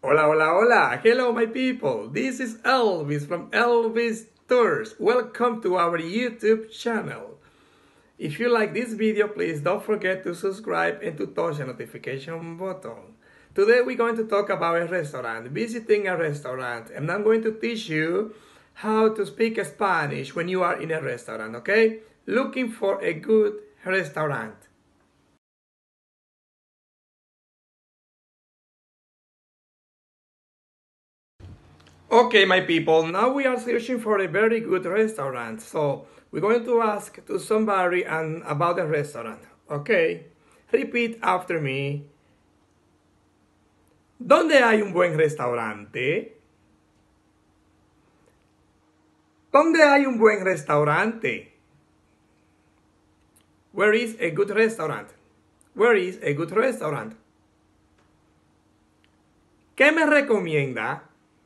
Hola, hola, hola. Hello, my people. This is Elvis from Elvis Tours. Welcome to our YouTube channel. If you like this video, please don't forget to subscribe and to touch the notification button. Today we're going to talk about a restaurant, visiting a restaurant, and I'm going to teach you how to speak Spanish when you are in a restaurant, okay? Looking for a good restaurant. Okay, my people, now we are searching for a very good restaurant. So we're going to ask to somebody about the restaurant. Okay, repeat after me. ¿Dónde hay un buen restaurante? ¿Dónde hay un buen restaurante? Where is a good restaurant? Where is a good restaurant? ¿Qué me recomienda?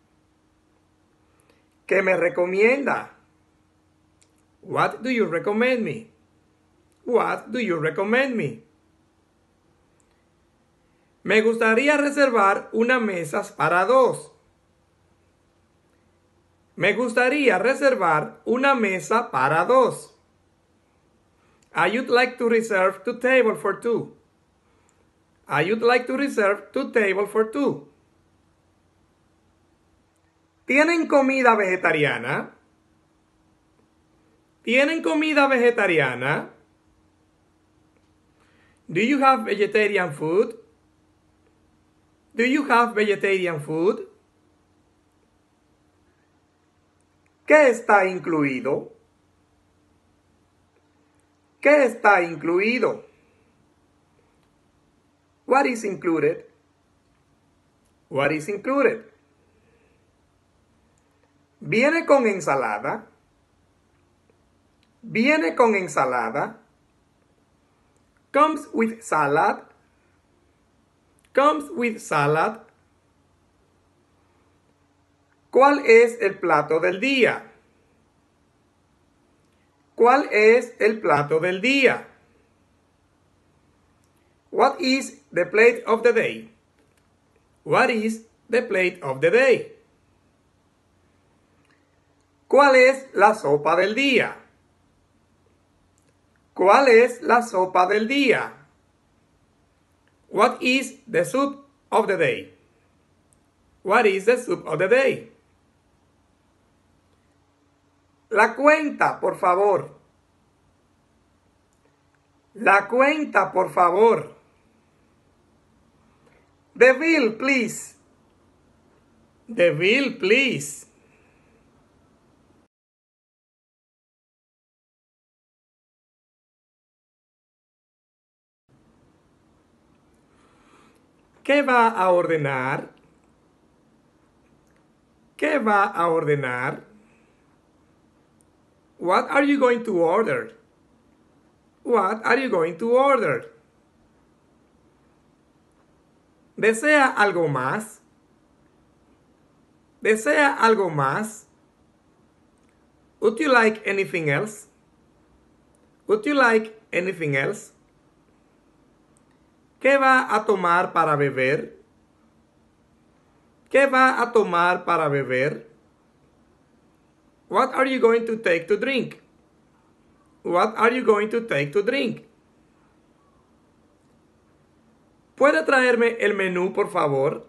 ¿Qué me recomienda? What do you recommend me? What do you recommend me? Me gustaría reservar una mesa para dos. Me gustaría reservar una mesa para dos. I would like to reserve two tables for two. I would like to reserve two tables for two. ¿Tienen comida vegetariana? ¿Tienen comida vegetariana? Do you have vegetarian food? Do you have vegetarian food? ¿Qué está incluido? ¿Qué está incluido? What is included? What is included? ¿Viene con ensalada? ¿Viene con ensalada? Comes with salad. Comes with salad. ¿Cuál es el plato del día? ¿Cuál es el plato del día? What is the plate of the day? What is the plate of the day? ¿Cuál es la sopa del día? ¿Cuál es la sopa del día? What is the soup of the day? What is the soup of the day? La cuenta, por favor. La cuenta, por favor. The bill, please. The bill, please. ¿Qué va a ordenar? ¿Qué va a ordenar? What are you going to order? What are you going to order? ¿Desea algo más? ¿Desea algo más? Would you like anything else? Would you like anything else? ¿Qué va a tomar para beber? ¿Qué va a tomar para beber? What are you going to take to drink? What are you going to take to drink? ¿Puede traerme el menú, por favor?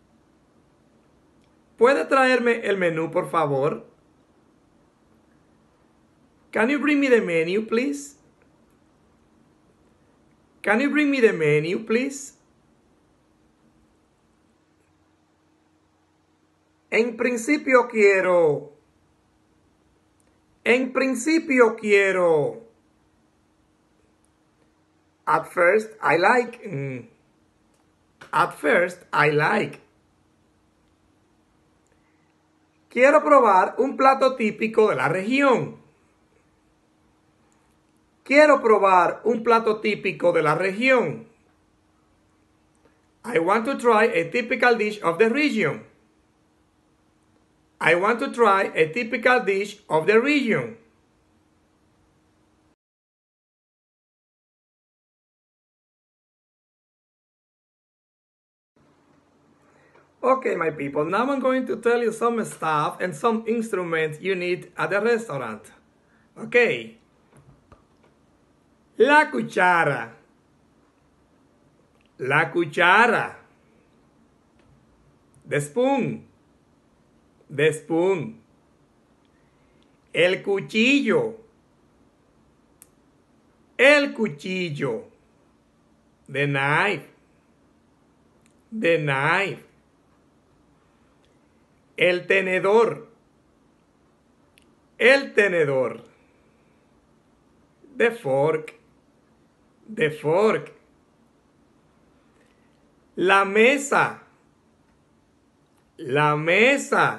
¿Puede traerme el menú, por favor? Can you bring me the menu, please? Can you bring me the menu, please? En principio quiero. En principio quiero. At first I like. At first I like. Quiero probar un plato típico de la región. Quiero probar un plato típico de la región. I want to try a typical dish of the region. I want to try a typical dish of the region. Okay, my people, now I'm going to tell you some stuff and some instruments you need at the restaurant. Okay. La cuchara. La cuchara. The spoon. The spoon. El cuchillo. El cuchillo. The knife. The knife. El tenedor. El tenedor. The fork. The fork. La mesa. La mesa.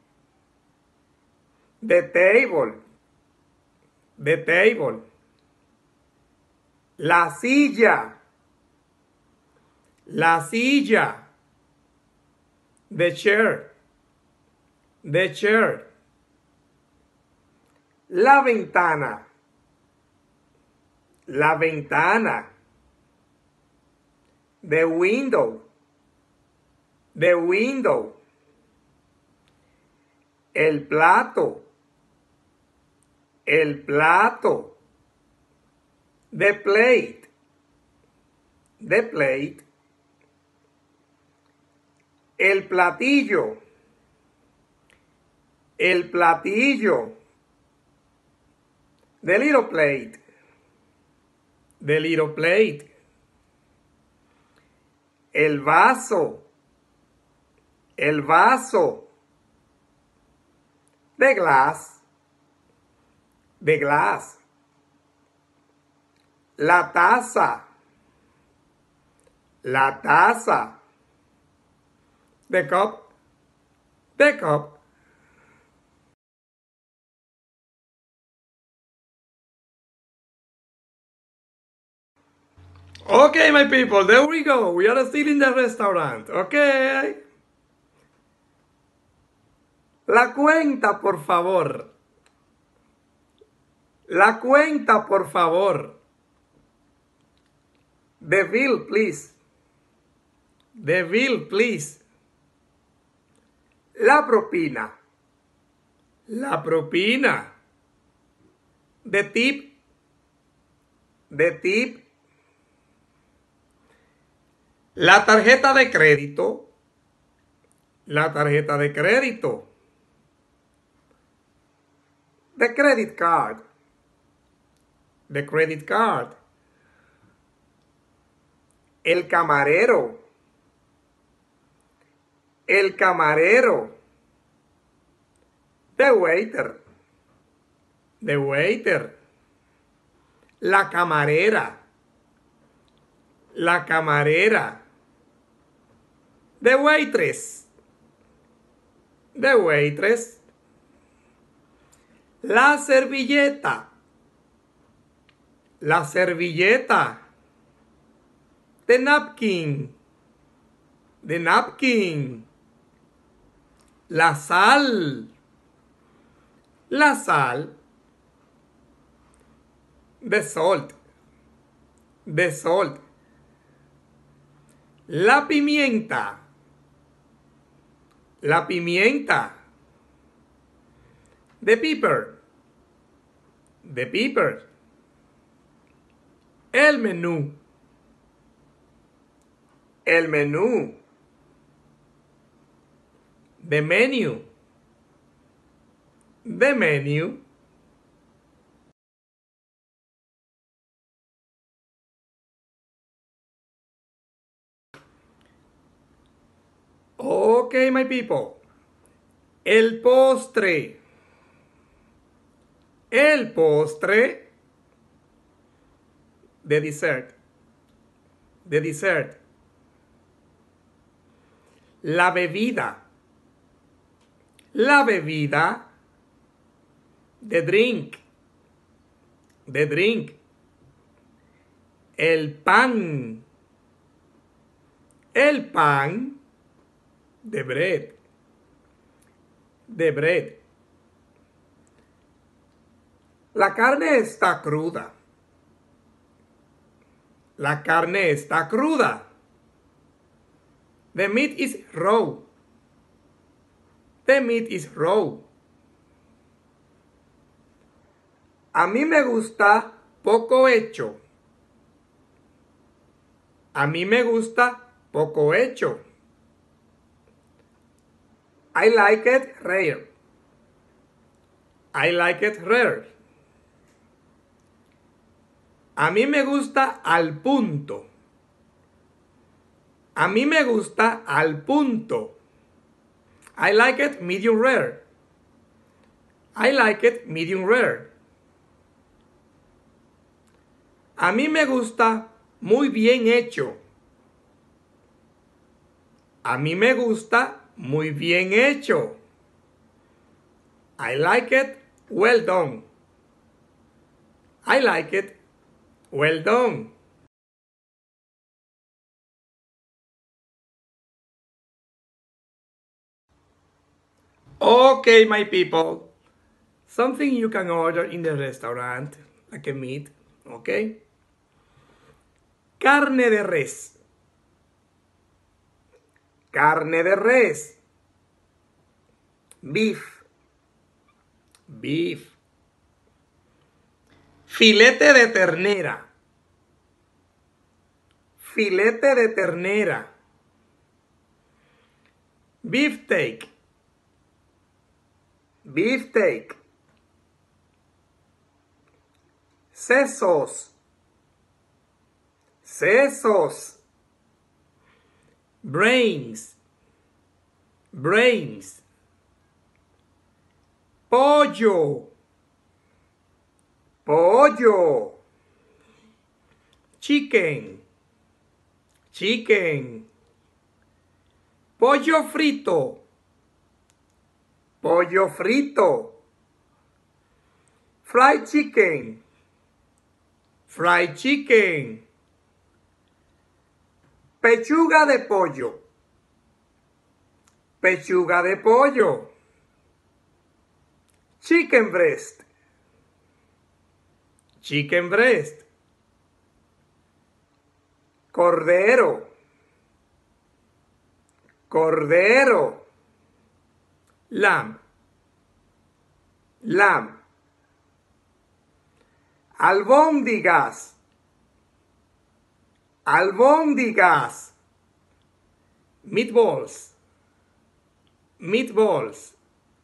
The table. The table. La silla. La silla. The chair. The chair. La ventana. La ventana. The window. The window. El plato. El plato. The plate. The plate. El platillo. El platillo. The little plate. The little plate. El vaso. El vaso. The glass. The glass. La taza. La taza. The cup. The cup. Okay, my people, there we go. We are still in the restaurant, okay? La cuenta, por favor. La cuenta, por favor. The bill, please. The bill, please. La propina. La propina. The tip. The tip. La tarjeta de crédito. La tarjeta de crédito. The credit card. The credit card. El camarero. El camarero. The waiter. The waiter. La camarera. La camarera. The waitress. The waitress. La servilleta. La servilleta. The napkin. The napkin. La sal. La sal. The salt. The salt. La pimienta. La pimienta. The pepper. The pepper. El menú. El menú. The menu. The menu. Okay, my people. El postre. El postre. The dessert. The dessert. La bebida. La bebida. The drink. The drink. El pan. El pan. The bread. The bread. La carne está cruda. La carne está cruda. The meat is raw. The meat is raw. A mí me gusta poco hecho. A mí me gusta poco hecho. I like it rare. I like it rare. A mí me gusta al punto. A mí me gusta al punto. I like it medium rare. I like it medium rare. A mí me gusta muy bien hecho. A mí me gusta muy bien hecho. I like it well done. I like it well done. Okay, my people. Something you can order in the restaurant, like a meat, okay? Carne de res. Carne de res. Beef. Beef. Filete de ternera. Filete de ternera. Beefsteak. Beefsteak. Sesos. Sesos. Brains. Brains. Pollo. Pollo. Chicken. Chicken. Pollo frito. Pollo frito. Fried chicken. Fried chicken. Pechuga de pollo. Pechuga de pollo. Chicken breast. Chicken breast. Cordero. Cordero. Lamb. Lamb. Albóndigas. Albóndigas. Meatballs. Meatballs.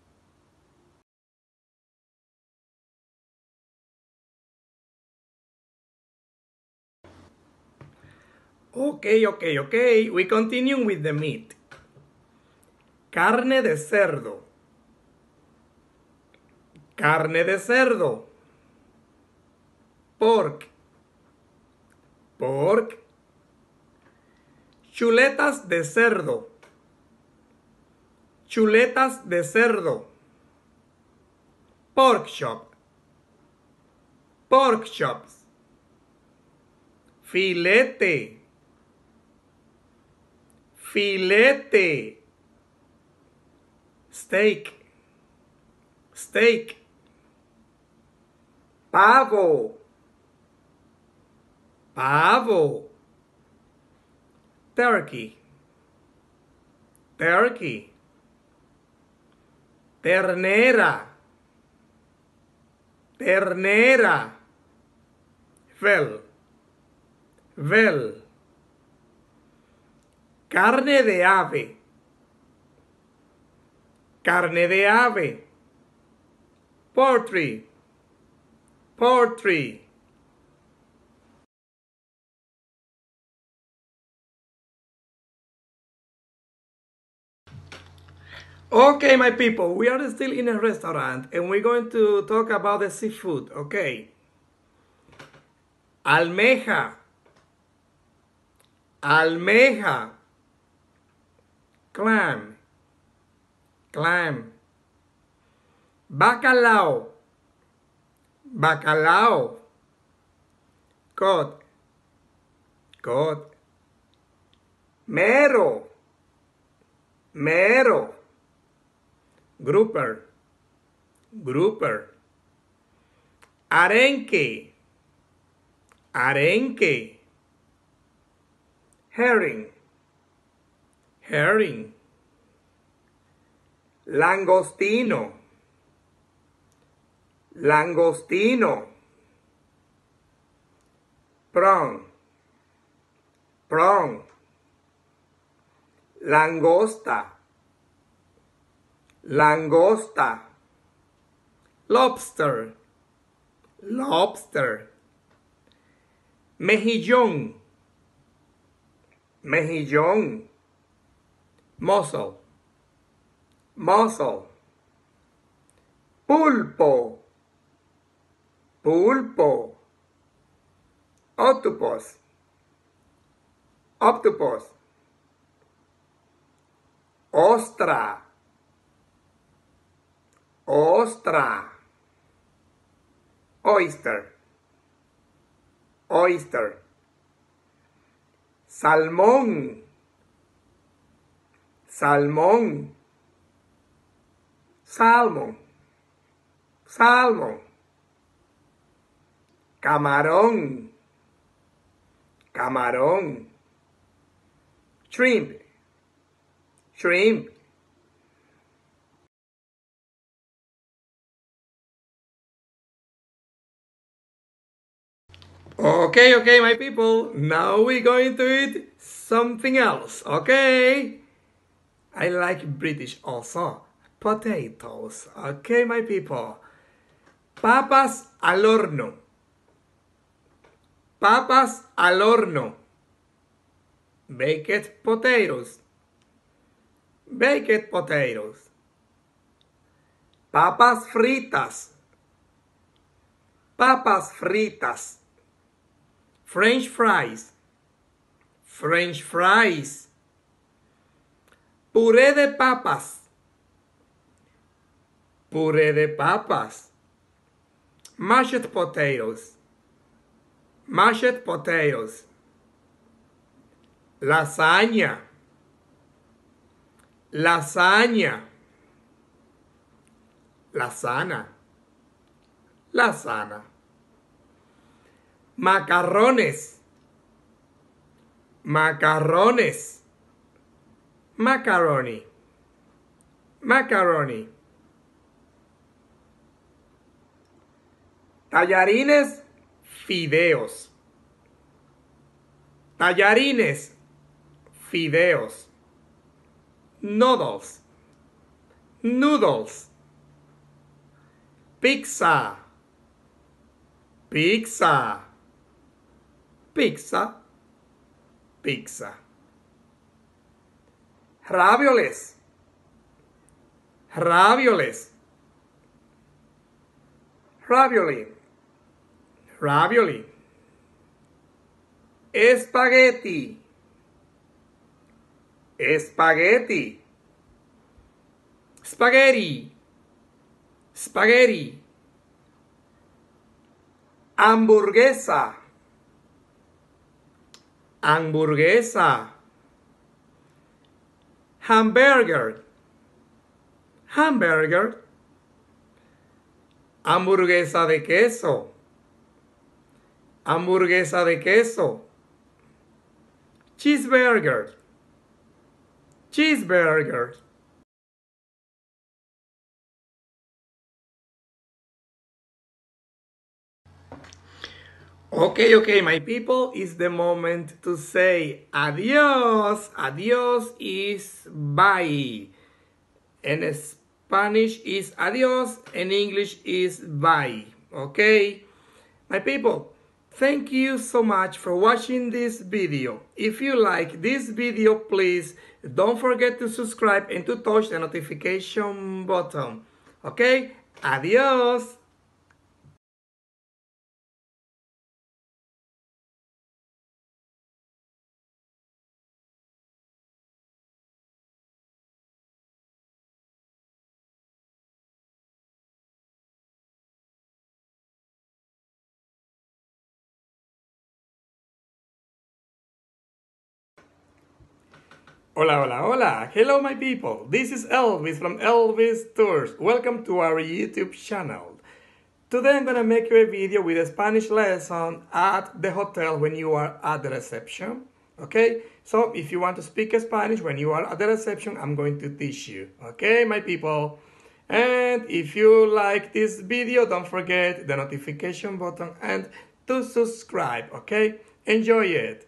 Okay. We continue with the meat. Carne de cerdo. Carne de cerdo. Pork. Pork. Chuletas de cerdo. Chuletas de cerdo. Pork chop. Pork chops. Filete. Filete. Steak. Steak. Pavo. Pavo. Turkey. Turkey. Ternera. Ternera. Vel. Vel. Carne de ave. Carne de ave. Poultry. Poultry. Okay, my people, we are still in a restaurant and we're going to talk about the seafood, okay? Almeja. Almeja. Clam. Clam. Bacalao. Bacalao. Cod. Cod. Mero. Mero. Grouper. Grouper. Arenque. Arenque. Herring. Herring. langostino, langostino, prawn, prawn, langosta, langosta, lobster, lobster, mejillón, mejillón, mussel, mussel, pulpo, pulpo, octopus, octopus, ostra, ostra, oyster, oyster, salmón, salmón, salmon, salmon, camarón, camarón, shrimp, shrimp. Okay, my people, now we're going to eat something else, okay? I like British also. Potatoes, okay, my people? Papas al horno. Papas al horno. Baked potatoes. Baked potatoes. Papas fritas. Papas fritas. French fries. French fries. Puré de papas. Puré de papas. Mashed potatoes. Mashed potatoes. Lasaña. Lasaña. Lasana. Lasana. Macarrones. Macarrones. Macaroni. Macaroni. Tallarines, fideos. Tallarines, fideos. Noodles. Noodles. Pizza. Pizza. Pizza. Pizza. Ravioles. Ravioles. Ravioli. Ravioli. Spaghetti. Spaghetti. Spaghetti. Spaghetti. Hamburguesa. Hamburguesa. Hamburger. Hamburger. Hamburguesa de queso. Hamburguesa de queso. Cheeseburger. Cheeseburger. Okay, my people, it's the moment to say adios. Adios is bye. In Spanish is adios, in English is bye. Okay, my people, thank you so much for watching this video. If you like this video, please don't forget to subscribe and to touch the notification button. Okay, adios. Hola. Hello, my people. This is Elvis from Elvis Tours. Welcome to our YouTube channel. Today I'm gonna make you a video with a Spanish lesson at the hotel when you are at the reception. Okay? So if you want to speak Spanish when you are at the reception, I'm going to teach you. Okay, my people? And if you like this video, don't forget the notification button and to subscribe. Okay? Enjoy it.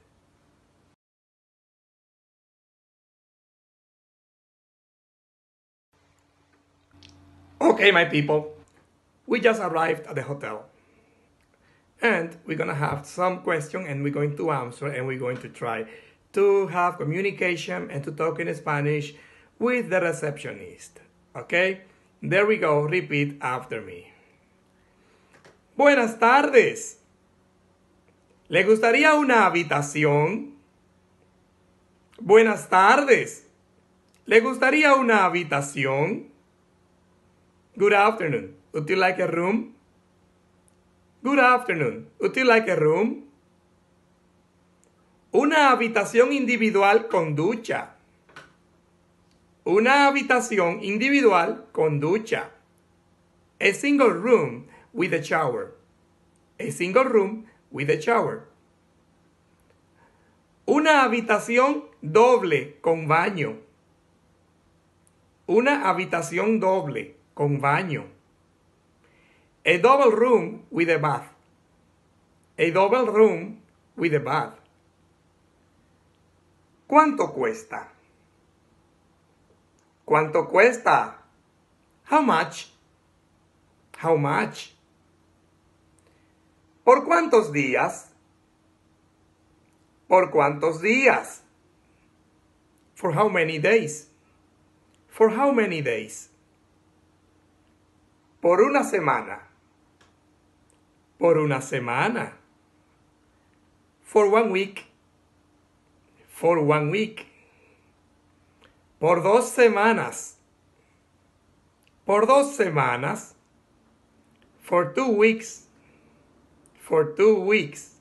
Okay, my people. We just arrived at the hotel. And we're going to have some questions and we're going to answer and we're going to try to have communication and to talk in Spanish with the receptionist. Okay? There we go. Repeat after me. Buenas tardes. ¿Le gustaría una habitación? Buenas tardes. ¿Le gustaría una habitación? Good afternoon. Would you like a room? Good afternoon. Would you like a room? Una habitación individual con ducha. Una habitación individual con ducha. A single room with a shower. A single room with a shower. Una habitación doble con baño. Una habitación doble con baño. A double room with a bath. A double room with a bath. ¿Cuánto cuesta? ¿Cuánto cuesta? How much? How much? ¿Por cuántos días? ¿Por cuántos días? For how many days? For how many days? Por una semana. Por una semana. For 1 week. For 1 week. Por 2 semanas. Por 2 semanas. For 2 weeks. For 2 weeks.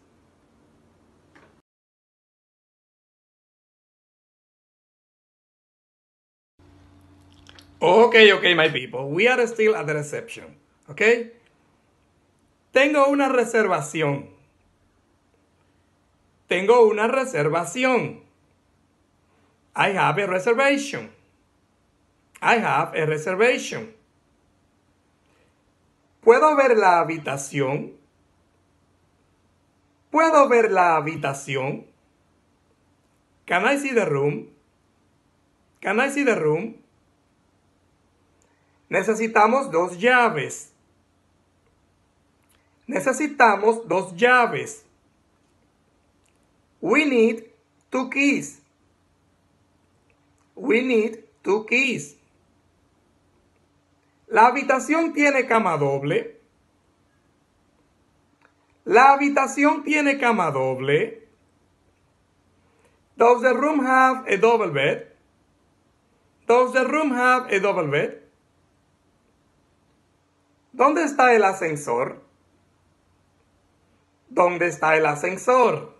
Okay, my people. We are still at the reception. Okay? Tengo una reservación. Tengo una reservación. I have a reservation. I have a reservation. ¿Puedo ver la habitación? ¿Puedo ver la habitación? Can I see the room? Can I see the room? Necesitamos 2 llaves. Necesitamos 2 llaves. We need 2 keys. We need 2 keys. ¿La habitación tiene cama doble? ¿La habitación tiene cama doble? Does the room have a double bed? Does the room have a double bed? ¿Dónde está el ascensor? ¿Dónde está el ascensor?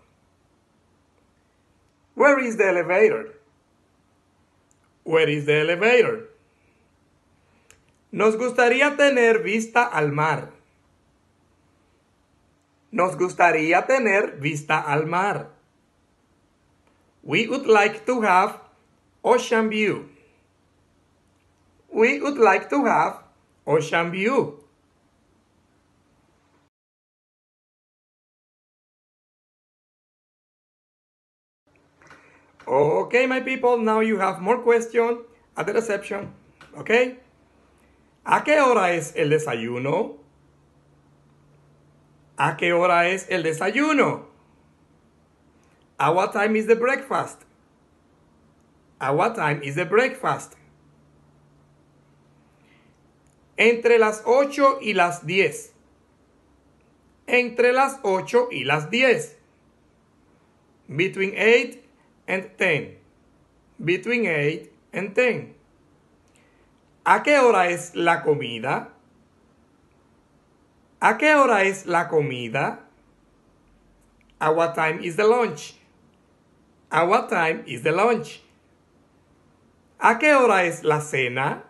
Where is the elevator? Where is the elevator? Nos gustaría tener vista al mar. Nos gustaría tener vista al mar. We would like to have ocean view. We would like to have ocean view. Okay, my people, now you have more questions at the reception. Okay? ¿A qué hora es el desayuno? ¿A qué hora es el desayuno? At what time is the breakfast? At what time is the breakfast? Entre las 8 y las 10. Entre las 8 y las 10. Between 8 and 10. Between 8 and 10. ¿A qué hora es la comida? ¿A qué hora es la comida? At what time is the lunch? At what time is the lunch? ¿A qué hora es la cena?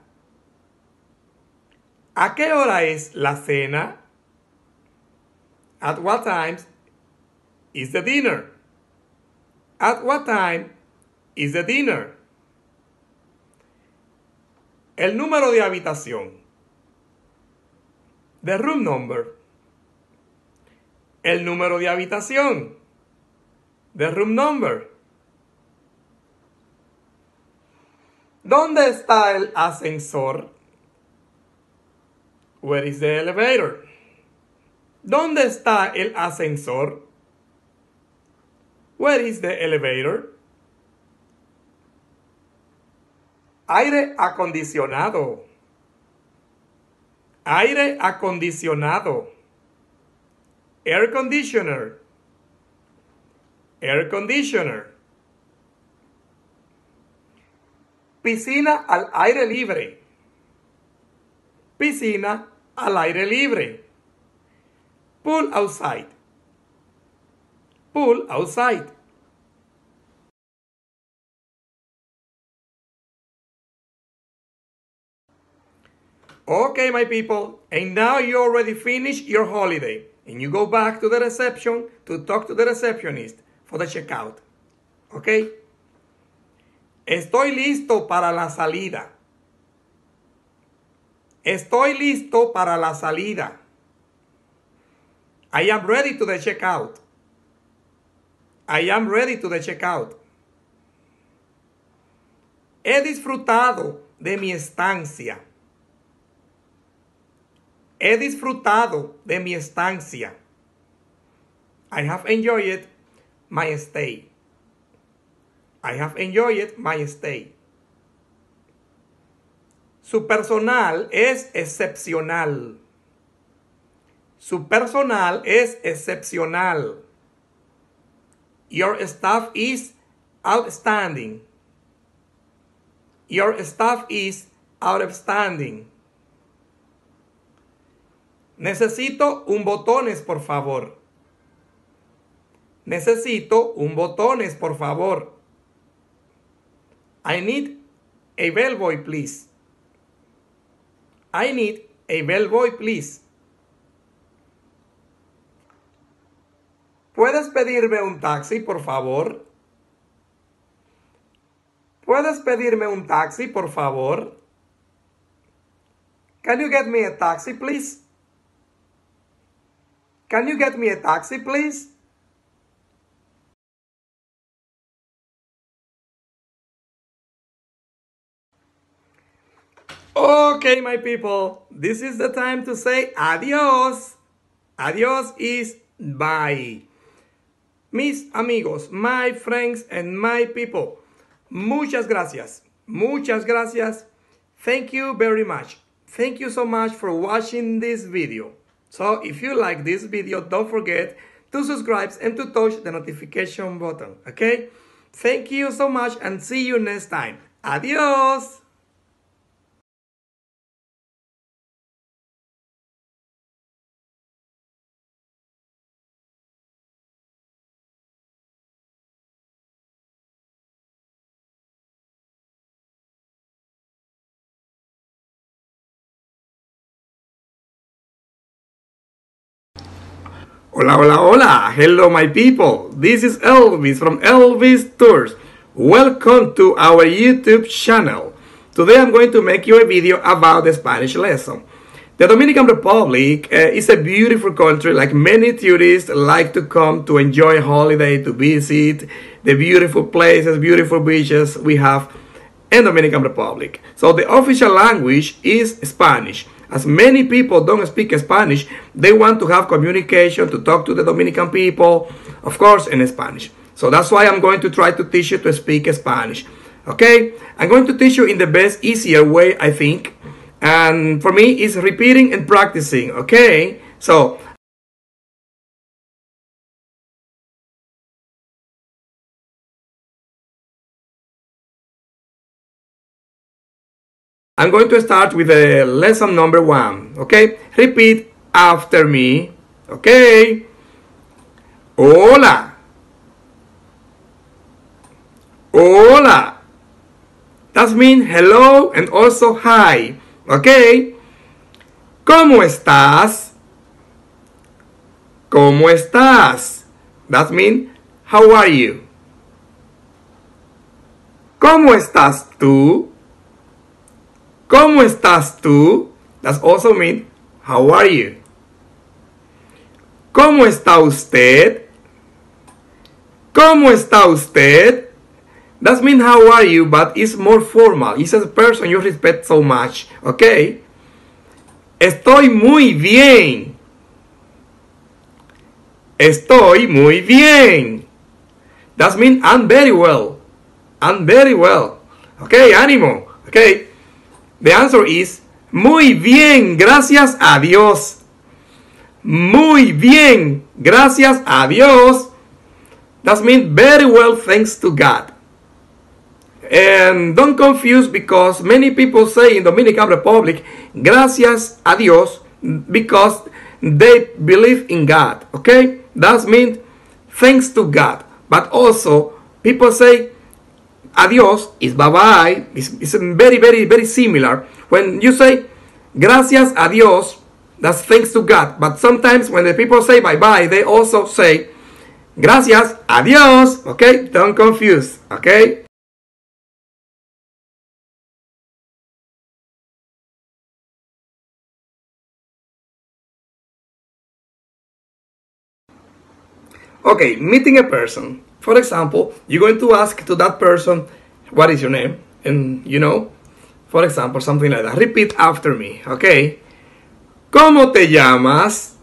¿A qué hora es la cena? At what time is the dinner? At what time is the dinner? El número de habitación. The room number. El número de habitación. The room number. ¿Dónde está el ascensor? Where is the elevator? ¿Dónde está el ascensor? Where is the elevator? Aire acondicionado. Aire acondicionado. Air conditioner. Air conditioner. Piscina al aire libre. Piscina al aire libre. Pool outside. Pool outside. Okay, my people, and now you already finished your holiday, and you go back to the reception to talk to the receptionist for the checkout. Okay? Estoy listo para la salida. Estoy listo para la salida. I am ready to the checkout. I am ready to the checkout. He disfrutado de mi estancia. He disfrutado de mi estancia. I have enjoyed my stay. I have enjoyed my stay. Su personal es excepcional. Su personal es excepcional. Your staff is outstanding. Your staff is outstanding. Necesito un botones, por favor. Necesito un botones, por favor. I need a bellboy, please. I need a bellboy, please. ¿Puedes pedirme un taxi, por favor? ¿Puedes pedirme un taxi, por favor? Can you get me a taxi, please? Can you get me a taxi, please? Okay, my people, this is the time to say adios. Adios is bye. Mis amigos, my friends, and my people, muchas gracias. Muchas gracias. Thank you very much. Thank you so much for watching this video. So if you like this video, don't forget to subscribe and to touch the notification button, okay? Thank you so much and see you next time. Adios! Hola, hola, hola. Hello, my people. This is Elvis from Elvis Tours. Welcome to our YouTube channel. Today I'm going to make you a video about the Spanish lesson. The Dominican Republic is a beautiful country. Like many tourists like to come to enjoy a holiday, to visit the beautiful places, beautiful beaches we have in Dominican Republic. So the official language is Spanish. As many people don't speak Spanish, they want to have communication, to talk to the Dominican people, of course, in Spanish. So that's why I'm going to try to teach you to speak Spanish. Okay? I'm going to teach you in the best, easier way, I think. And for me, it's repeating and practicing. Okay? So I'm going to start with the lesson number 1, okay? Repeat after me, okay? Hola. Hola. That means hello and also hi, okay? ¿Cómo estás? ¿Cómo estás? That means how are you? ¿Cómo estás tú? ¿Cómo estás tú? That also means, how are you? ¿Cómo está usted? ¿Cómo está usted? That means how are you, but it's more formal. It's a person you respect so much. Okay? Estoy muy bien. Estoy muy bien. That means I'm very well. I'm very well. Okay, ánimo. Okay. The answer is muy bien, gracias a Dios. Muy bien, gracias a Dios. That means very well, thanks to God. And don't confuse, because many people say in Dominican Republic, gracias a Dios, because they believe in God. Okay? That means thanks to God. But also, people say adios is bye-bye. It's very, very, very similar. When you say gracias a Dios, that's thanks to God. But sometimes when the people say bye-bye, they also say gracias, adios. Okay? Don't confuse. Okay? Okay, meeting a person. For example, you're going to ask to that person, what is your name? And you know, for example, something like that. Repeat after me, okay? ¿Cómo te llamas?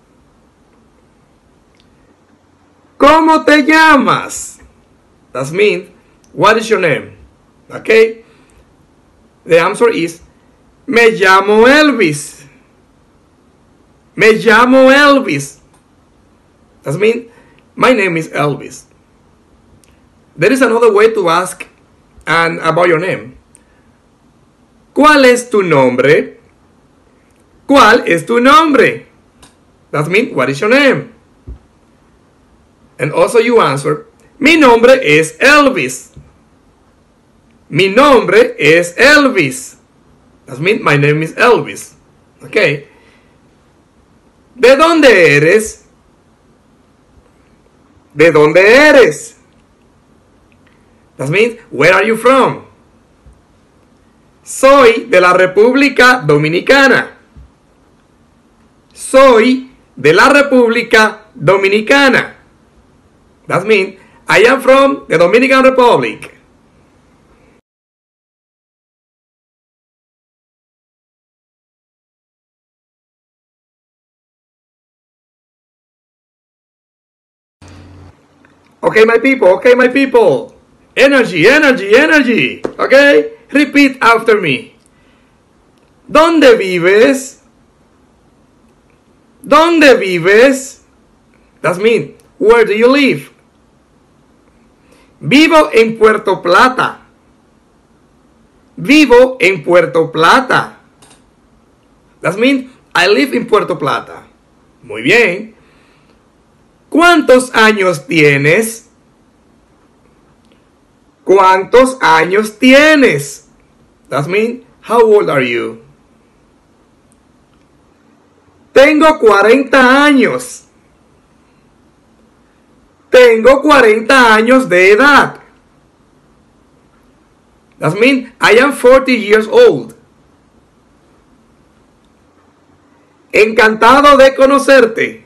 ¿Cómo te llamas? That means, what is your name? Okay? The answer is, me llamo Elvis. Me llamo Elvis. That means, my name is Elvis. There is another way to ask about your name. ¿Cuál es tu nombre? ¿Cuál es tu nombre? That means, what is your name? And also you answer, mi nombre es Elvis. Mi nombre es Elvis. That means, my name is Elvis. Okay. ¿De dónde eres? ¿De dónde eres? That means, where are you from? Soy de la República Dominicana. Soy de la República Dominicana. That means, I am from the Dominican Republic. Okay, my people. Okay, my people. Energy, energy, energy. Okay? Repeat after me. ¿Dónde vives? ¿Dónde vives? That means, where do you live? Vivo en Puerto Plata. Vivo en Puerto Plata. That means, I live in Puerto Plata. Muy bien. ¿Cuántos años tienes? ¿Cuántos años tienes? That means, how old are you? Tengo 40 años. Tengo 40 años de edad. That means, I am 40 years old. Encantado de conocerte.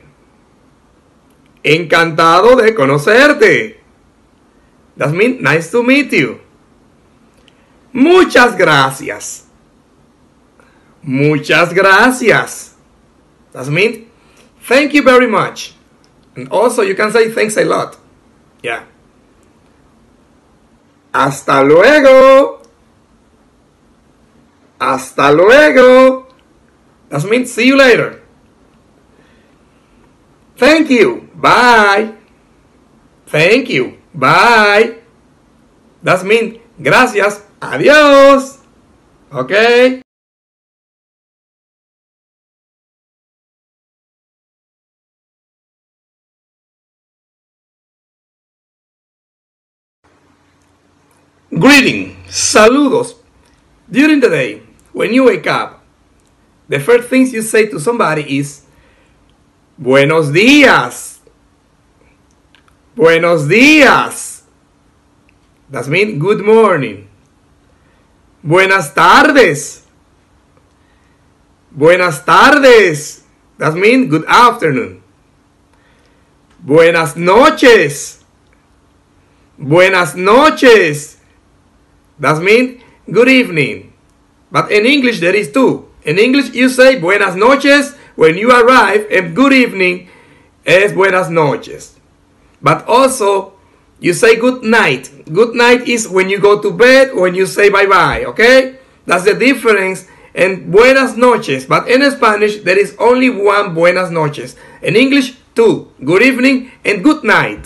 Encantado de conocerte. That means, nice to meet you. Muchas gracias. Muchas gracias. That means, thank you very much. And also, you can say thanks a lot. Yeah. Hasta luego. Hasta luego. That means, see you later. Thank you. Bye. Thank you. Bye. That means, gracias. Adiós. Okay. Greeting. Saludos. During the day, when you wake up, the first things you say to somebody is Buenos días. Buenos días. That means good morning. Buenas tardes. Buenas tardes. That means good afternoon. Buenas noches. Buenas noches. That means good evening. But in English there is two. In English you say buenas noches when you arrive, and good evening is buenas noches. But also you say good night. Good night is when you go to bed, when you say bye-bye, okay? That's the difference in buenas noches. But in Spanish, there is only one buenas noches. In English, two. Good evening and good night.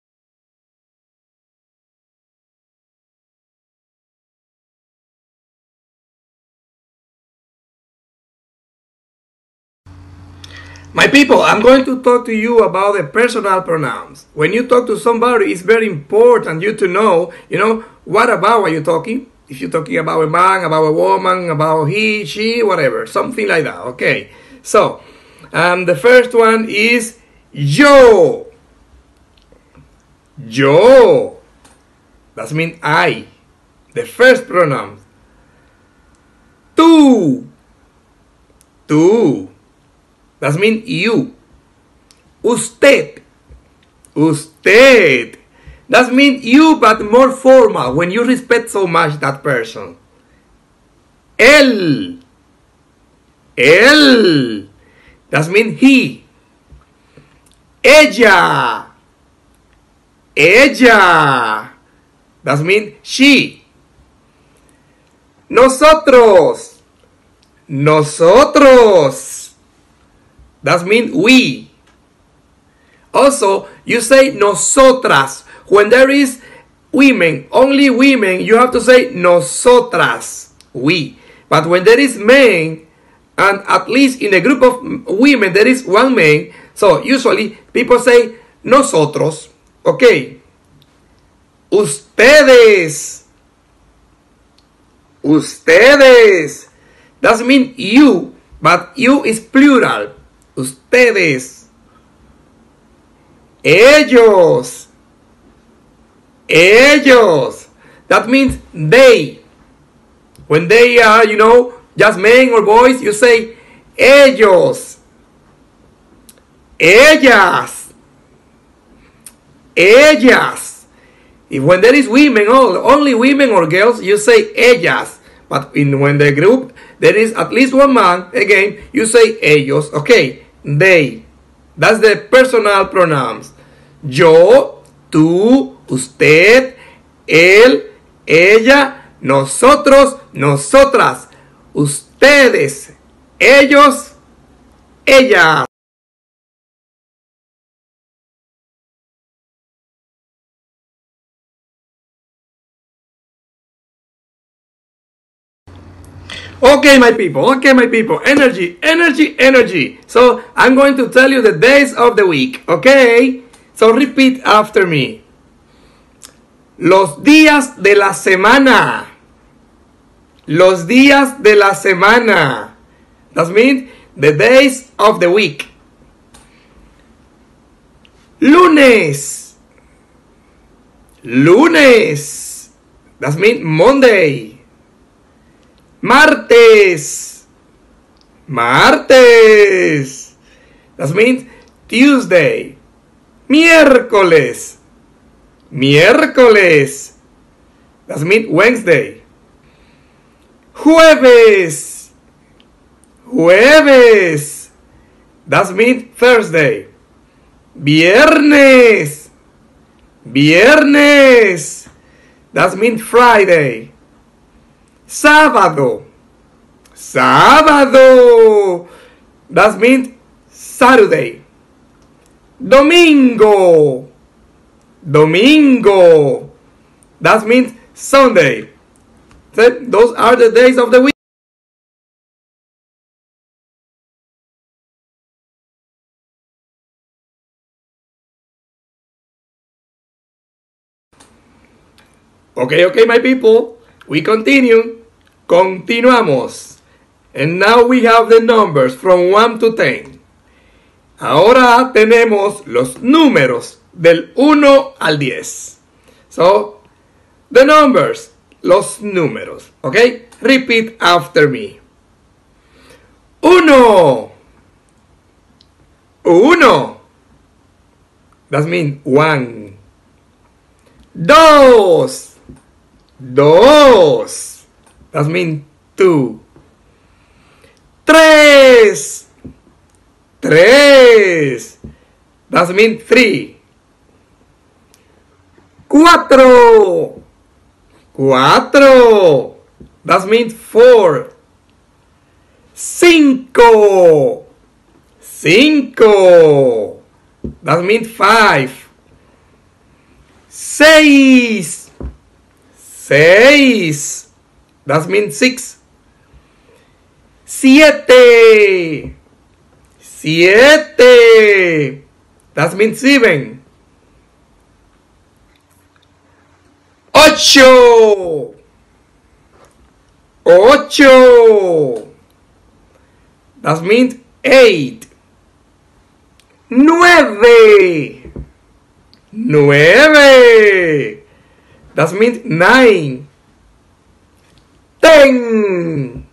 My people, I'm going to talk to you about the personal pronouns. When you talk to somebody, it's very important you to know, what about are you talking? If you're talking about a man, about a woman, about he, she, whatever, something like that, okay? So, the first one is yo. Yo. That means I. The first pronoun. Tú. Tú. That means you. Usted. Usted. That means you, but more formal, when you respect so much that person. Él. Él. That means he. Ella. Ella. That means she. Nosotros. Nosotros. That means we. Also, you say nosotras. When there is women, only women, you have to say nosotras, we. But when there is men, and at least in a group of women, there is one man, so usually people say nosotros, okay. Ustedes. Ustedes. That means you, but you is plural. Ustedes. Ellos. Ellos. That means they. When they are, just men or boys, you say ellos. Ellas. Ellas. If when there is women, only women or girls, you say ellas. But when the group, there is at least one man, again, you say ellos. Okay. They. That's the personal pronouns. Yo, tú, usted, él, ella, nosotros, nosotras, ustedes, ellos, ella. Okay, my people, energy, energy, energy. So, I'm going to tell you the days of the week, okay? So, repeat after me. Los días de la semana. Los días de la semana. That means the days of the week. Lunes. Lunes. That means Monday. Martes. Martes. That means Tuesday. Miércoles. Miércoles. That means Wednesday. Jueves. Jueves. That means Thursday. Viernes. Viernes. That means Friday. Sábado. Sábado. That means Saturday. Domingo. Domingo. That means Sunday. So those are the days of the week. Okay, my people. We continue. Continuamos. And now we have the numbers from 1 to 10. Ahora tenemos los números del 1 al 10. So, the numbers. los números. Okay? Repeat after me. Uno. Uno. That means one. Dos. Dos. That means two. Tres. Tres. That means three. Cuatro. Cuatro. That means four. Cinco. Cinco. That means five. Seis. Seis. That means six. Siete. Siete. That means seven. Ocho. Ocho. That means eight. Nueve. Nueve. That means nine. Ten.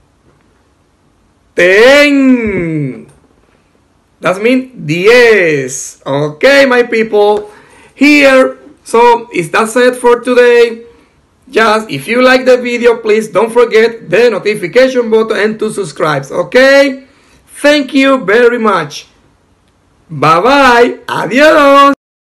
Ten. That means 10. Okay, my people. Here. So, is that it for today? Just, if you like the video, please don't forget the notification button and to subscribe. Okay? Thank you very much. Bye-bye. Adiós.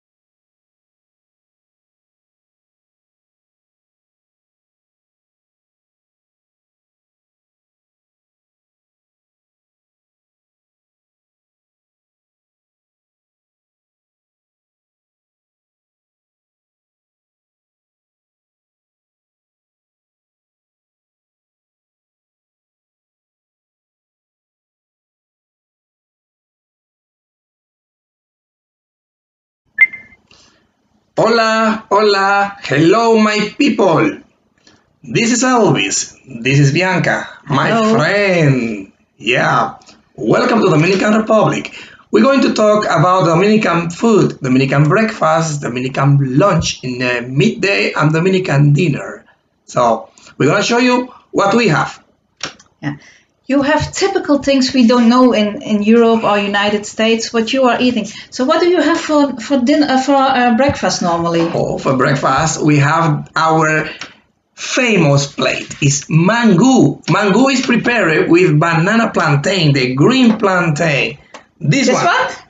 Hola, hola, hello my people. This is Elvis. This is Bianca, my friend. Yeah, welcome to Dominican Republic. We're going to talk about Dominican food, Dominican breakfast, Dominican lunch in the midday, and Dominican dinner. So we're going to show you what we have. Yeah. You have typical things we don't know in Europe or United States what you are eating. So what do you have for dinner for breakfast normally? Oh, for breakfast we have our famous plate. It's mango. Mango is prepared with banana plantain, the green plantain. This one.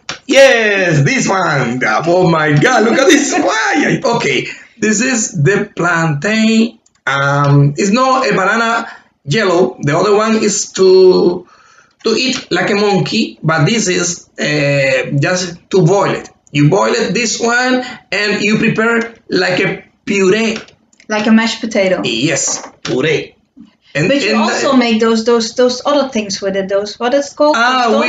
Yes, this one. Oh my God! Look at this one. Okay, this is the plantain. It's not a banana. Yellow. The other one is to eat like a monkey, but this is just to boil it. You boil it this one, and you prepare like a puree. Like a mashed potato. Yes, puree. And, but you also make those other things with it. Those what is it called?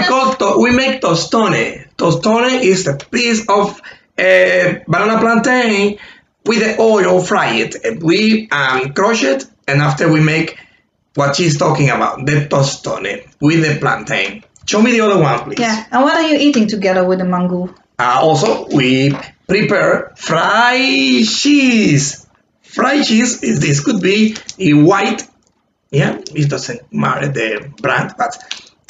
We make tostone. Tostone is a piece of banana plantain with the oil, fry it. And we crush it, and after we make what she's talking about, the tostone with the plantain. Show me the other one, please. Yeah, and what are you eating together with the mango? Also, we prepare fried cheese. Fried cheese is this could be a white. Yeah, it doesn't matter the brand, but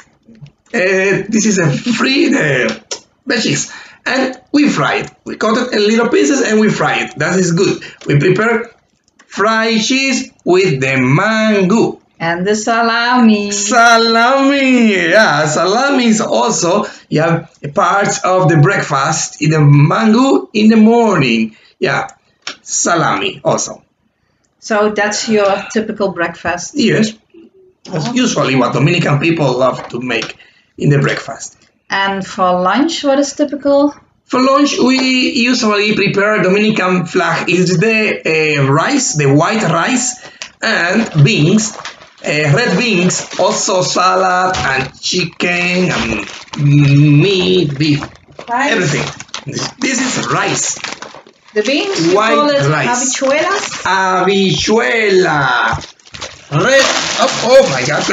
this is a free the cheese, and we fry it. We cut it in little pieces and we fry it. That is good. We prepare fried cheese with the mango. And the salami. Salami, yeah, salami is also a part of the breakfast in the mango in the morning. Yeah, salami also. So that's your typical breakfast. Yes, that's usually what Dominican people love to make in the breakfast. And for lunch, what is typical? For lunch, we usually prepare Dominican flag. It's the rice, the white rice, and beans. Red beans, also salad and chicken and meat, beef, Rice. everything. This is rice. The beans, you White call it rice. habichuelas? Habichuela. Red. Oh my God.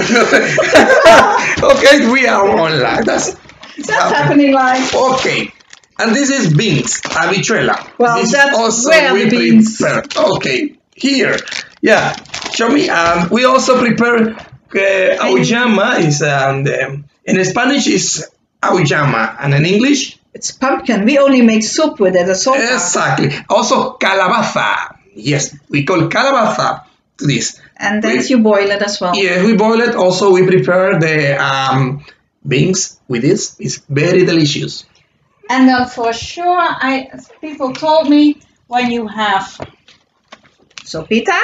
Okay, we are online. That's happening live. Okay. And this is beans, habichuela. Well, this that's also where we the beans. prepare. Okay, here. Yeah, show me. We also prepare auyama. Is in Spanish is auyama, and in English it's pumpkin. We only make soup with it. Exactly. Also calabaza. Yes, we call calabaza to this. And then you boil it as well. Yeah, we boil it. Also, we prepare the beans with this. It's very delicious. And then for sure, people told me when you have sopita,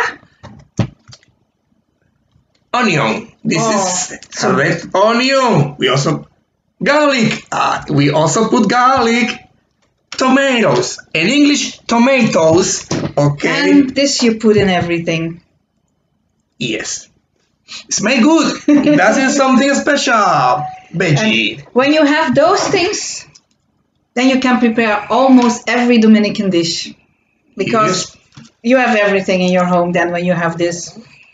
onion. This is correct. Onion. We also garlic. We also put garlic. Tomatoes. In English, tomatoes. Okay. And this you put in everything. Yes. Smell good. That is something special. Veggie. And when you have those things, then you can prepare almost every Dominican dish. Because you have everything in your home then when you have this.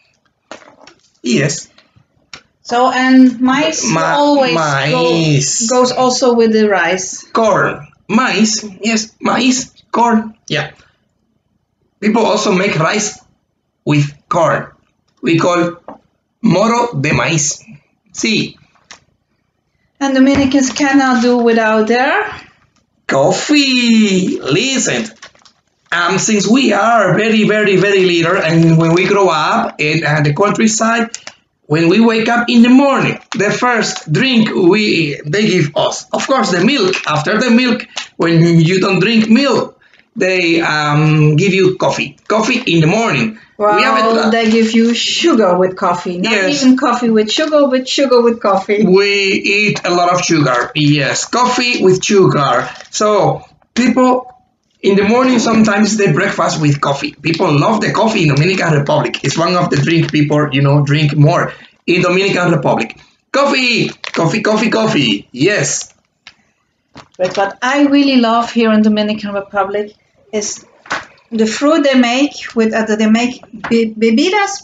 Yes. So, and maize always goes also with the rice. Corn. Maize. Yes, maize. Corn. Yeah. People also make rice with corn. We call moro de maíz. See. And Dominicans cannot do without their coffee. Listen. Since we are very, very, very little, and when we grow up in the countryside, when we wake up in the morning, the first drink they give us, of course, the milk. After the milk, when you don't drink milk, they give you coffee. Coffee in the morning. Well, they give you sugar with coffee. Not even coffee with sugar, but sugar with coffee. We eat a lot of sugar. Yes, coffee with sugar. So people in the morning sometimes they breakfast with coffee. People love the coffee in Dominican Republic. It's one of the drink people, drink more in Dominican Republic. Coffee, coffee, coffee, coffee. Yes. But what I really love here in Dominican Republic is the fruit they make with batidas.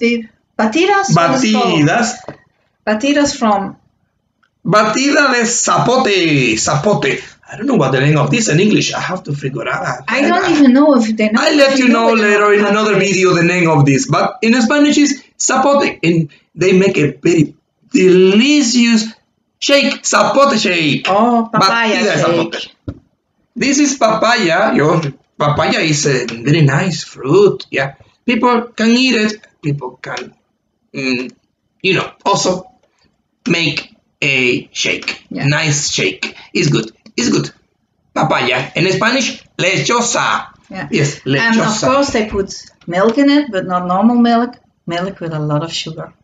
Batidas from batida de zapote. I don't know what the name of this in English. I have to figure out. I don't even know if they know. I'll let you know later in another video the name of this. But in Spanish is zapote, and they make a very delicious shake, zapote shake. Oh, papaya shake. Zapote. This is papaya. Papaya is a very nice fruit. Yeah, people can eat it. People can, also make a shake. Yeah. Nice shake. It's good. It's good. Papaya. In Spanish, lechosa. Yeah. Yes, lechosa. And of course they put milk in it, but not normal milk. Milk with a lot of sugar.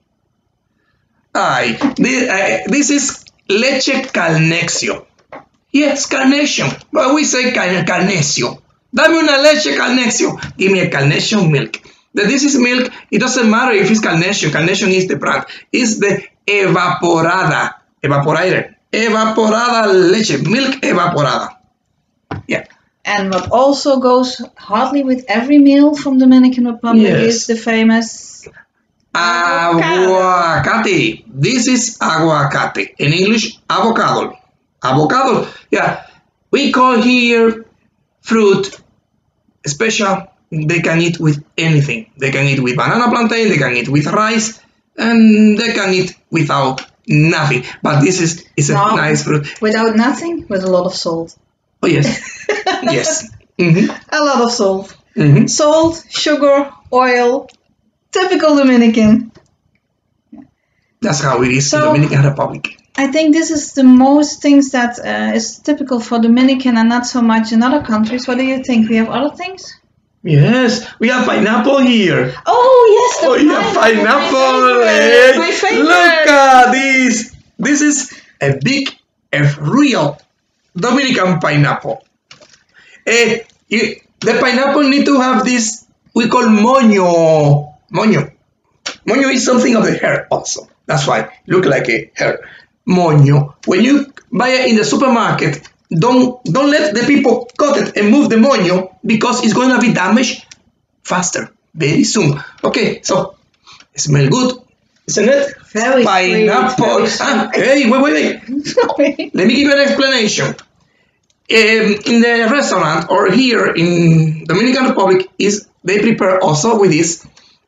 This is leche calnecio. Yes, carnation. But we say carnecio. Dame una leche calnecio. Give me a carnation milk. This is milk. It doesn't matter if it's carnation. Carnation is the brand. It's the evaporada. Evaporated. Evaporada leche. Milk evaporada. Yeah. And what also goes hardly with every meal from Dominican Republic is the famous aguacate. This is aguacate. In English, avocado. Avocado. Yeah. We call here fruit special. They can eat with anything. They can eat with banana plantain. They can eat with rice. And they can eat without nothing. But this is a nice fruit. Without nothing? With a lot of salt. Oh, yes. Yes. Mm-hmm. A lot of salt. Mm-hmm. Salt, sugar, oil. Typical Dominican. That's how it is in Dominican Republic. I think this is the most things that is typical for Dominican and not so much in other countries. What do you think? We have other things? Yes, we have pineapple here. Oh, yes, pineapple. My favorite. Look at this. This is a real Dominican pineapple. The pineapple need to have this, we call moño. Moño is something of the hair also. That's why look like a hair. Moño. When you buy it in the supermarket, don't let the people cut it and move the moño because it's going to be damaged faster, very soon. Okay, so it smells good, isn't it? Very pineapple. Sweet, hey, wait. Let me give you an explanation. In the restaurant or here in Dominican Republic, they prepare also with this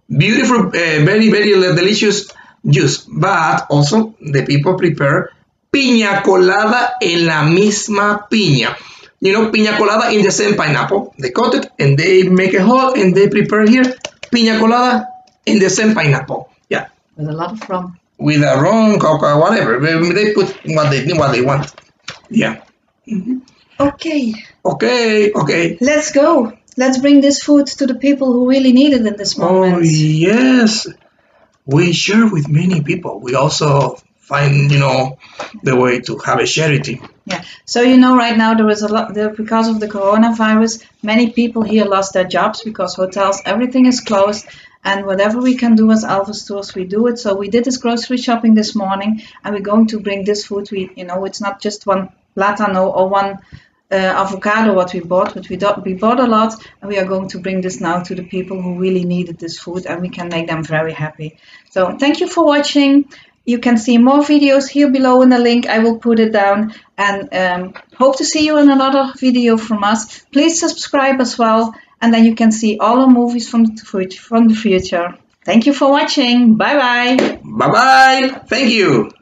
beautiful, very, very delicious juice. But also the people prepare piña colada en la misma piña. You know, piña colada in the same pineapple. They cut it and they make a hole and they prepare here piña colada in the same pineapple. Yeah. With a lot of rum. With a rum, coca, whatever. They put what they want. Yeah. Mm-hmm. Okay. Okay. Let's go. Let's bring this food to the people who really need it in this moment. Oh, yes. We share with many people. We also find, the way to have a charity. Yeah. So, right now there is a lot, because of the coronavirus, many people here lost their jobs because hotels, everything is closed. And whatever we can do as Elvis Tours, we do it. So we did this grocery shopping this morning, and we're going to bring this food. It's not just one platano or one avocado what we bought, but we bought a lot, and we are going to bring this now to the people who really needed this food, and we can make them very happy. So thank you for watching. You can see more videos here below in the link. I will put it down, and hope to see you in another video from us. Please subscribe as well, and then you can see all the movies from the future. Thank you for watching. Bye bye. Bye bye. Thank you.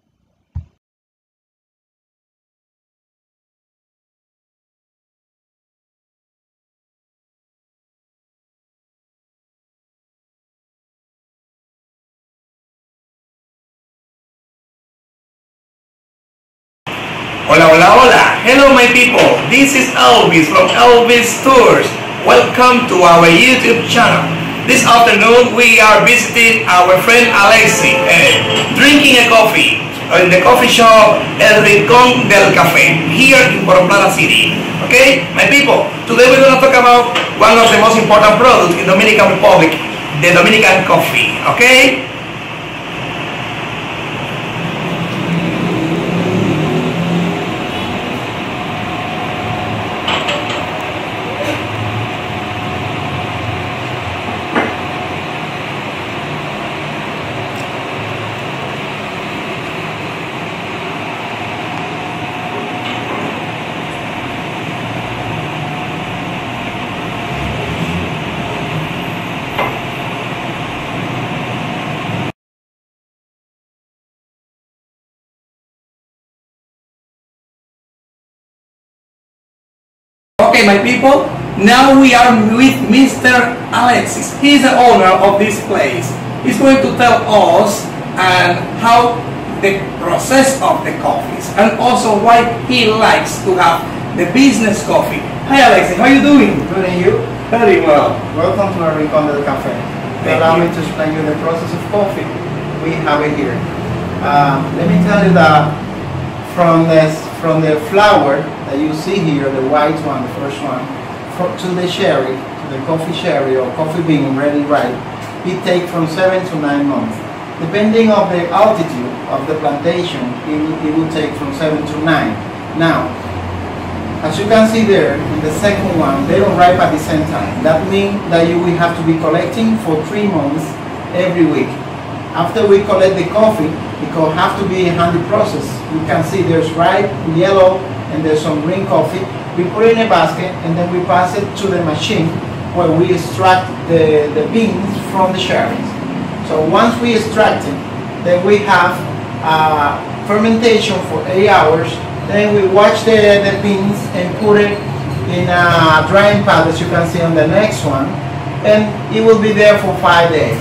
Hola. Hello my people. This is Elvis from Elvis Tours. Welcome to our YouTube channel. This afternoon we are visiting our friend Alexi, drinking a coffee in the coffee shop El Rincón del Café here in Puerto Plata City. Okay, my people, today we're going to talk about one of the most important products in Dominican Republic, the Dominican coffee. Okay. Okay, my people, now we are with Mr. Alexis. He is the owner of this place. He's going to tell us how the process of the coffees and also why he likes to have the business coffee. Hi Alexis, how are you doing? Good, and you? Very well. Welcome to our Rincón del Café. Allow me to explain you the process of coffee. We have it here. Let me tell you that from the flower that you see here, the white one, the first one, to the sherry, to the coffee sherry or coffee bean ready ripe, it takes from 7 to 9 months. Depending on the altitude of the plantation, it will take from 7 to 9. Now, as you can see there, in the second one, they don't ripe at the same time. That means that you will have to be collecting for 3 months every week. After we collect the coffee, because it has to be a handy process, you can see there's ripe, yellow, and there's some green coffee. We put it in a basket and then we pass it to the machine where we extract the beans from the sherries. So once we extract it, then we have fermentation for 8 hours. Then we wash the beans and put it in a drying pad, as you can see on the next one, and it will be there for 5 days.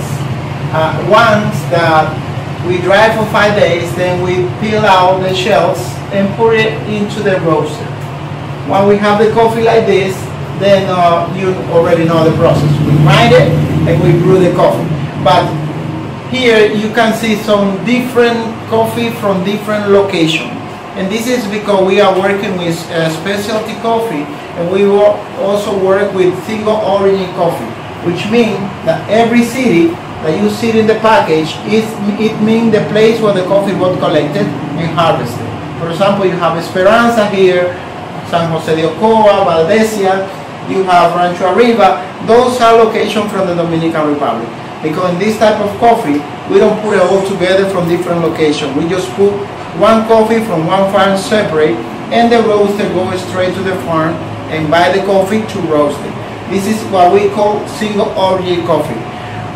Once that we dry for 5 days, then we peel out the shells and put it into the roaster. When we have the coffee like this, then you already know the process. We grind it and we brew the coffee. But here you can see some different coffee from different locations. And this is because we are working with specialty coffee, and we will also work with single origin coffee, which means that every city that you see in the package, it means the place where the coffee was collected and harvested. For example, you have Esperanza here, San Jose de Ocoa, Valdesia, you have Rancho Arriba. Those are locations from the Dominican Republic. Because in this type of coffee, we don't put it all together from different locations. We just put one coffee from one farm separate, and the roaster goes straight to the farm and buy the coffee to roast it. This is what we call single origin coffee.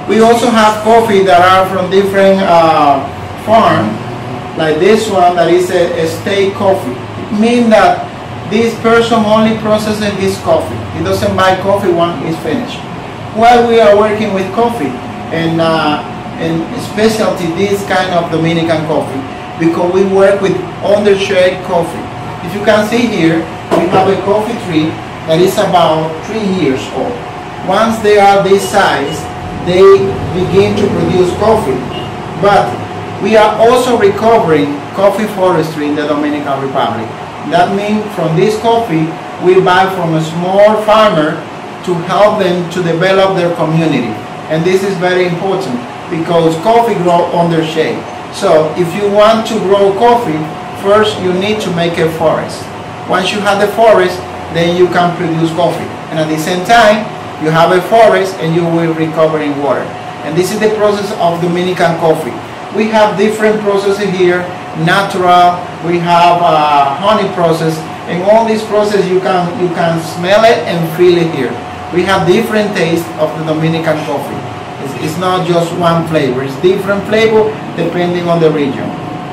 We also have coffee that are from different farms, like this one that is a state coffee. It means that this person only processes his coffee. He doesn't buy coffee when it's finished. While we are working with coffee and specialty this kind of Dominican coffee, because we work with undershade coffee. If you can see here, we have a coffee tree that is about 3 years old. Once they are this size, they begin to produce coffee. But we are also recovering coffee forestry in the Dominican Republic. That means from this coffee, we buy from a small farmer to help them to develop their community. And this is very important because coffee grows under shade. So if you want to grow coffee, first you need to make a forest. Once you have the forest, then you can produce coffee. And at the same time, you have a forest and you will recover in water. And this is the process of Dominican coffee. We have different processes here, natural, we have honey process, and all this process you can smell it and feel it here. We have different tastes of the Dominican coffee. It's not just one flavor, it's different flavor depending on the region.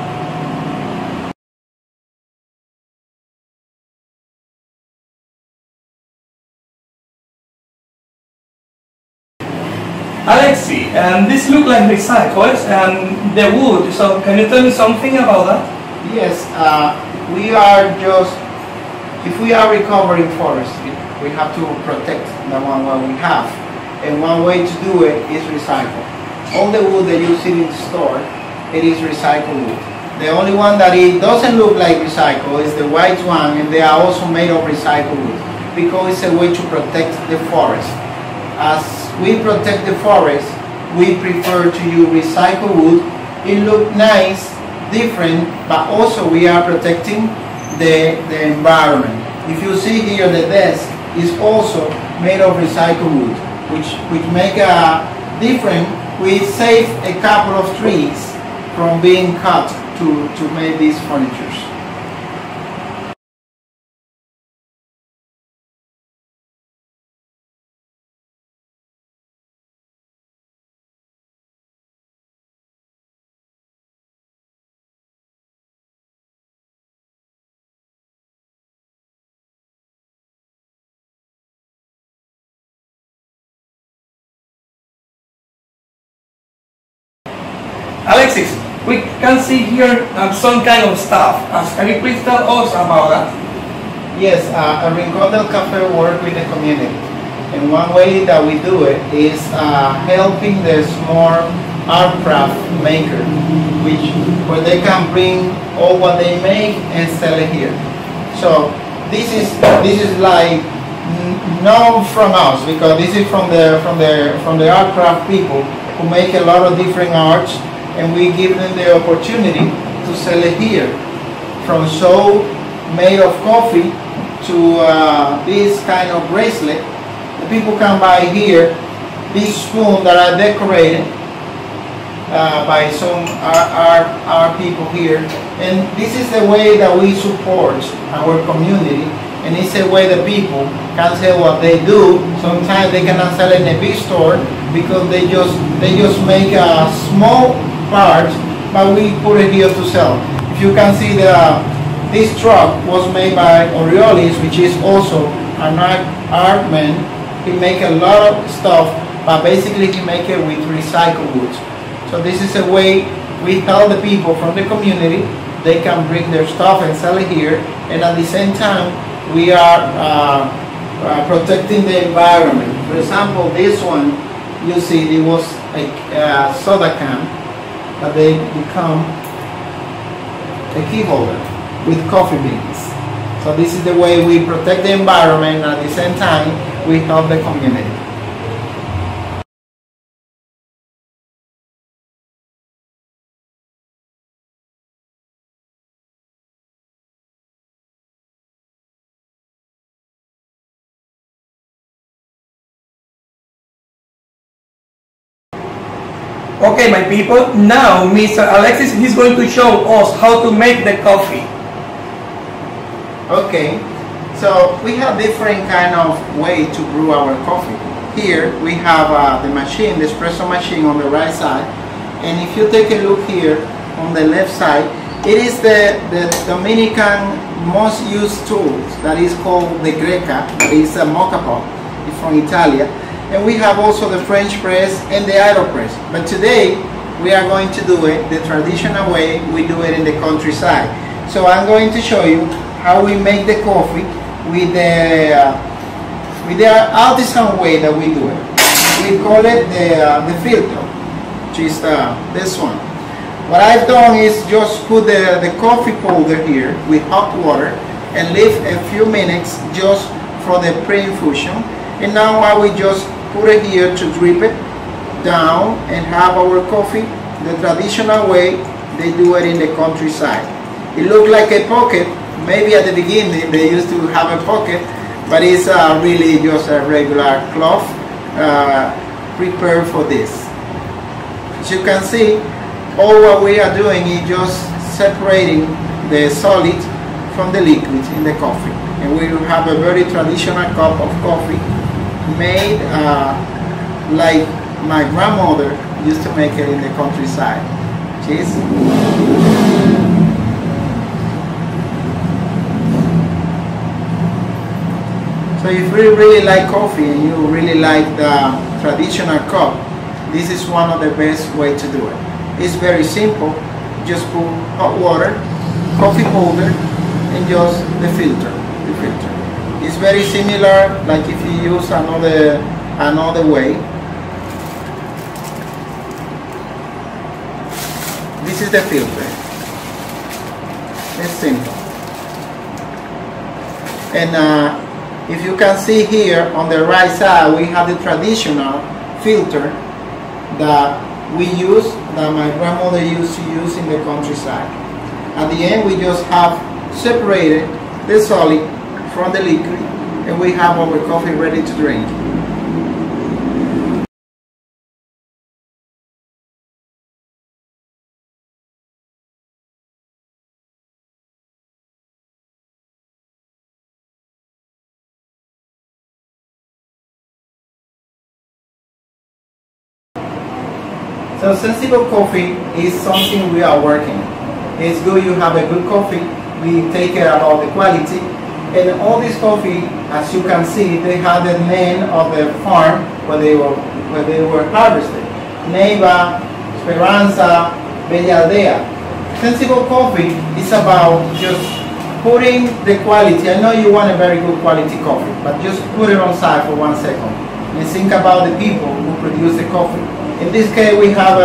Alexi, this look like recycles and the wood, so can you tell me something about that? Yes, we are just, if we are recovering forestry, we have to protect the one we have. And one way to do it is recycle. All the wood that you see in the store, it is recycled wood. The only one that it doesn't look like recycle is the white one, and they are also made of recycled wood because it's a way to protect the forest. As we protect the forest, we prefer to use recycled wood. It looks nice, different, but also we are protecting the environment. If you see here, the desk is also made of recycled wood, which make a difference. We save a couple of trees from being cut to make these furnitures. Alexis, we can see here some kind of stuff. Can you please tell us about that? Yes, Rincón del Café work with the community. And one way that we do it is helping the small art craft maker, where they can bring all what they make and sell it here. So this is like known from us, because this is from the art craft people who make a lot of different arts, and we give them the opportunity to sell it here. From soap made of coffee to this kind of bracelet, the people can buy here these spoons that are decorated by some our people here. And this is the way that we support our community, and it's a way that people can sell what they do. Sometimes they cannot sell it in a big store because they just make a small part, but we put it here to sell. If you can see, this truck was made by Oriolis, which is also an art man. He make a lot of stuff, but basically he make it with recycled wood. So this is a way we help the people from the community. They can bring their stuff and sell it here, and at the same time we are protecting the environment. For example, this one, you see, it was a soda can, but they become a key holder with coffee beans. So this is the way we protect the environment, and at the same time we help the community. Okay, my people, now Mr. Alexis is going to show us how to make the coffee. Okay, so we have different kind of way to brew our coffee. here we have the machine, the espresso machine on the right side, and if you take a look here on the left side, it is the Dominican most used tool that is called the Greca. It's a moka pot. It's from Italy, and we have also the French press and the AeroPress. But today we are going to do it the traditional way. We do it in the countryside. So I'm going to show you how we make the coffee with the artisan way that we do it. We call it the filter, which is this one. What I've done is just put the coffee powder here with hot water and leave a few minutes just for the pre-infusion. And now I will just put it here to drip it down and have our coffee the traditional way they do it in the countryside. It looks like a pocket. Maybe at the beginning they used to have a pocket, but it's really just a regular cloth prepared for this. As you can see, all what we are doing is just separating the solid from the liquid in the coffee. And we will have a very traditional cup of coffee made like my grandmother used to make it in the countryside. Cheers. So if you really like coffee and you really like the traditional cup, this is one of the best ways to do it. It's very simple. Just put hot water, coffee powder, and just the filter. It's very similar like if you use another way. This is the filter. It's simple. And if you can see here on the right side, we have the traditional filter that we use, that my grandmother used to use in the countryside. At the end, we just have separated the solid from the liquid, and we have our coffee ready to drink. So Sensible Coffee is something we are working. It's good you have a good coffee. We take care about the quality. And all this coffee, as you can see, they have the name of the farm where they were harvested. Neiva, Esperanza, Bella Aldea. Sensible Coffee is about just putting the quality. I know you want a very good quality coffee, but just put it on side for 1 second and think about the people who produce the coffee. In this case, we have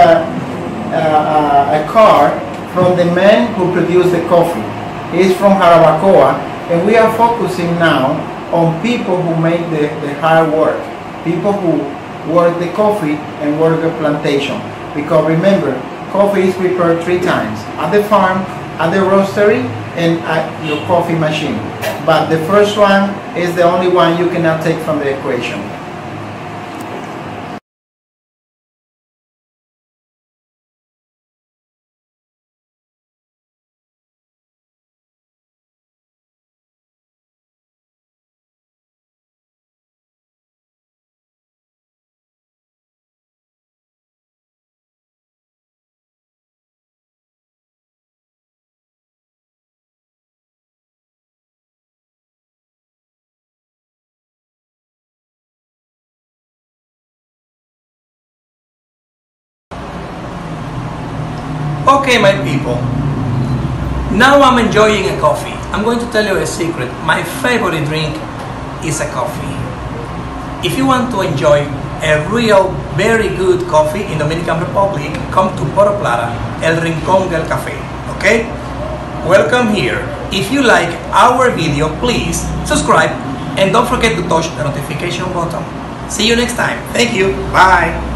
a card from the man who produced the coffee. He's from Jarabacoa, and we are focusing now on people who make the hard work, people who work the coffee and work the plantation. Because remember, coffee is prepared 3 times, at the farm, at the roastery, and at your coffee machine. But the first one is the only one you cannot take from the equation. Okay, my people, now I'm enjoying a coffee. I'm going to tell you a secret. My favorite drink is a coffee. If you want to enjoy a real, very good coffee in Dominican Republic, come to Puerto Plata, El Rincón del Café, okay? Welcome here. If you like our video, please subscribe and don't forget to touch the notification button. See you next time. Thank you. Bye.